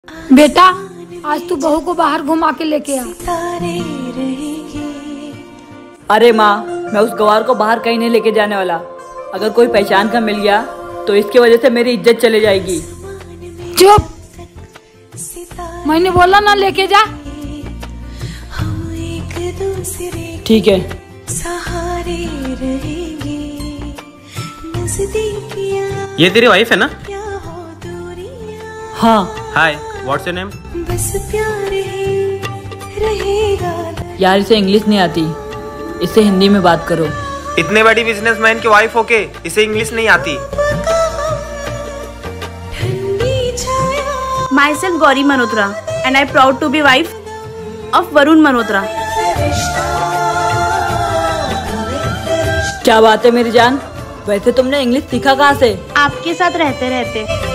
बेटा आज तू बहू को बाहर घुमा के लेके आ। अरे माँ, मैं उस गवार को बाहर कहीं नहीं लेके जाने वाला। अगर कोई पहचान का मिल गया तो इसकी वजह से मेरी इज्जत चली जाएगी। चुप, मैंने बोला ना लेके जा। ठीक है। ये तेरी वाइफ है ना? हाँ। Hi, what's your name? यार इसे इंग्लिश नहीं आती, इससे हिंदी में बात करो। इतने बड़ी बिजनेसमैन की वाइफ होके इसे इंग्लिश नहीं आती। Myself Gauri Malhotra and I proud to be wife of Varun Malhotra. क्या बात है मेरी जान, वैसे तुमने इंग्लिश सीखा कहाँ से? आपके साथ रहते रहते